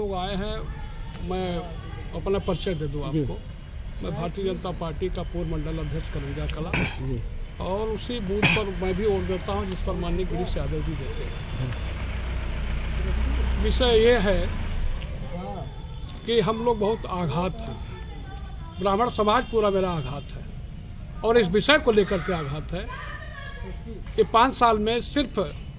लोग आए हैं, मैं अपना परिचय दे दूं आपको। मैं भारतीय जनता पार्टी का पूर्व मंडल अध्यक्ष करंजा कला और उसी बूथ पर मैं भी वोट देता हूं जिस पर माननीय गिरीश यादव जी देते हैं। विषय ये है कि हम लोग बहुत आघात हैं, ब्राह्मण समाज पूरा मेरा आघात है और इस विषय को लेकर के आघात है कि 5 साल में सिर्फ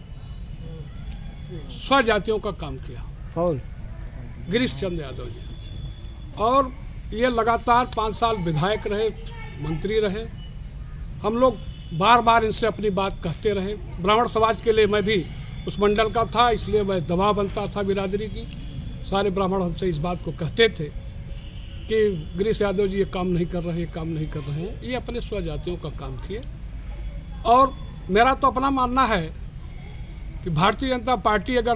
स्वजातियों का काम किया गिरीश चंद्र यादव जी, और ये लगातार 5 साल विधायक रहे, मंत्री रहे। हम लोग बार बार इनसे अपनी बात कहते रहे। ब्राह्मण समाज के लिए मैं भी उस मंडल का था, इसलिए मैं दबाव बनता था बिरादरी की। सारे ब्राह्मण हमसे इस बात को कहते थे कि गिरीश यादव जी ये काम नहीं कर रहे, ये काम नहीं कर रहे हैं। ये अपने स्वजातियों का काम किए और मेरा तो अपना मानना है कि भारतीय जनता पार्टी अगर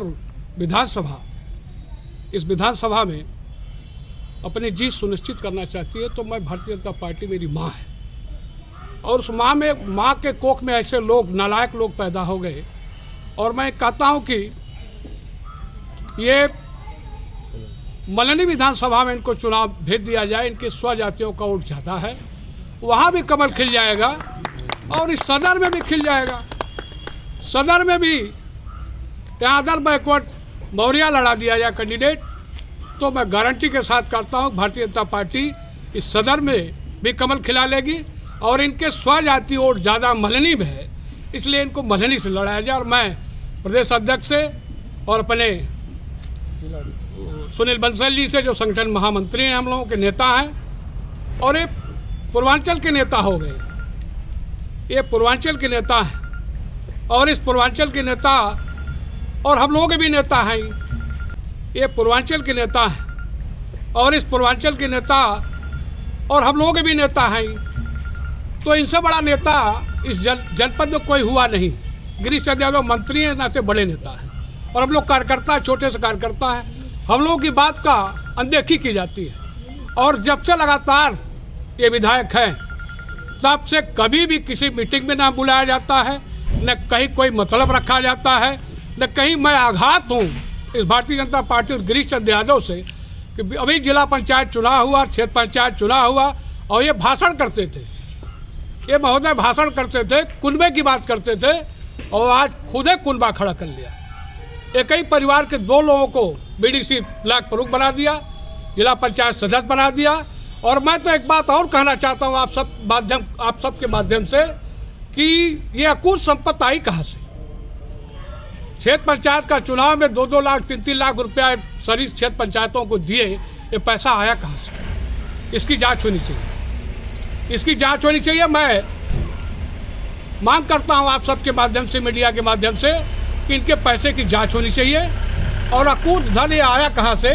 इस विधानसभा में अपनी जीत सुनिश्चित करना चाहती है तो मैं भारतीय जनता पार्टी मेरी माँ है और उस माँ के कोख में ऐसे लोग, नालायक लोग पैदा हो गए और मैं कहता हूं कि ये मलनी विधानसभा में इनको चुनाव भेज दिया जाए। इनके स्वजातियों का वोट ज़्यादा है, वहाँ भी कमल खिल जाएगा और इस सदर में भी खिल जाएगा। सदर में भी यहाँ अदर बैकवर्ड मौर्या लड़ा दिया जाए कैंडिडेट, तो मैं गारंटी के साथ करता हूँ भारतीय जनता पार्टी इस सदर में भी कमल खिला लेगी और इनके स्वजाति वोट ज़्यादा मलनी में है, इसलिए इनको मलनी से लड़ाया जाए। और मैं प्रदेश अध्यक्ष से और अपने सुनील बंसल जी से, जो संगठन महामंत्री हैं, हम लोगों के नेता हैं और ये पूर्वांचल के नेता हो गए, ये पूर्वांचल के नेता हैं और इस पूर्वांचल के नेता और हम लोगों के भी नेता हैं। ये पूर्वांचल के नेता हैं और इस पूर्वांचल के नेता और हम लोगों के भी नेता हैं। तो इनसे बड़ा नेता इस जनपद में कोई हुआ नहीं। गिरीश यादव मंत्री हैं, ना से बड़े नेता हैं और हम लोग कार्यकर्ता, छोटे से कार्यकर्ता हैं। हम लोगों की बात का अनदेखी की जाती है और जब से लगातार ये विधायक हैं तब से कभी भी किसी मीटिंग में ना बुलाया जाता है, न कहीं कोई मतलब रखा जाता है, न कहीं। मैं आघात हूँ इस भारतीय जनता पार्टी और गिरीश चंद्र यादव से कि अभी जिला पंचायत चुनाव हुआ, क्षेत्र पंचायत चुनाव हुआ और ये भाषण करते थे, ये महोदय भाषण करते थे, कुनबे की बात करते थे और आज खुद ही कुनबा खड़ा कर लिया। एक ही परिवार के 2 लोगों को बीडीसी ब्लॉक प्रमुख बना दिया, जिला पंचायत सदस्य बना दिया। और मैं तो एक बात और कहना चाहता हूँ आप सबके माध्यम से कि ये अकूत संपत्ति आई कहाँ से? क्षेत्र पंचायत का चुनाव में 2-2 लाख 3-3 लाख रुपया सारी क्षेत्र पंचायतों को दिए, ये पैसा आया कहाँ से? इसकी जांच होनी चाहिए, इसकी जांच होनी चाहिए। मैं मांग करता हूं आप सबके माध्यम से, मीडिया के माध्यम से, कि इनके पैसे की जांच होनी चाहिए और अकूत धन ये आया कहां से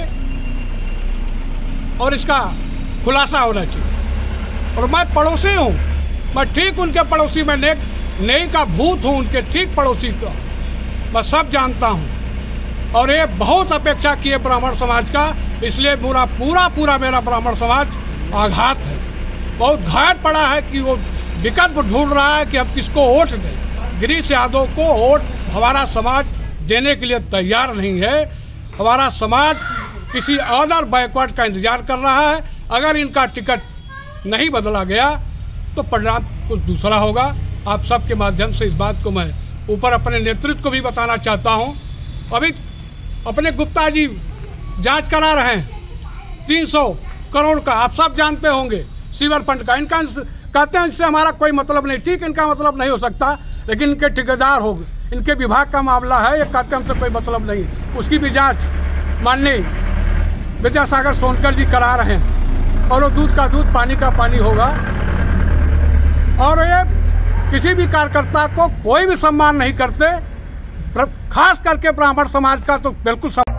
और इसका खुलासा होना चाहिए। और मैं पड़ोसी हूं, मैं ठीक उनके पड़ोसी में नई का भूत हूं, उनके ठीक पड़ोसी का मैं सब जानता हूं और ये बहुत अपेक्षा किए ब्राह्मण समाज का, इसलिए पूरा मेरा ब्राह्मण समाज आघात है, बहुत घायल पड़ा है कि वो विकल्प ढूंढ रहा है कि अब किसको वोट दें। गिरीश यादव को वोट हमारा समाज देने के लिए तैयार नहीं है। हमारा समाज किसी अदर बैकवर्ड का इंतजार कर रहा है। अगर इनका टिकट नहीं बदला गया तो परिणाम कुछ दूसरा होगा। आप सबके माध्यम से इस बात को मैं ऊपर अपने नेतृत्व को भी बताना चाहता हूं। अभी अपने गुप्ता जी जांच करा रहे हैं 300 करोड़ का, आप सब जानते होंगे, सीवर फंड का। इनका कहते हैं इससे हमारा कोई मतलब नहीं, ठीक, इनका मतलब नहीं हो सकता, लेकिन इनके ठेकेदार हो, इनके विभाग का मामला है, ये कहते हैं हमसे कोई मतलब नहीं। उसकी भी जांच माननीय विद्यासागर सोनकर जी करा रहे हैं और वो दूध का दूध, पानी का पानी होगा। और ये किसी भी कार्यकर्ता को कोई भी सम्मान नहीं करते, खास करके ब्राह्मण समाज का तो बिल्कुल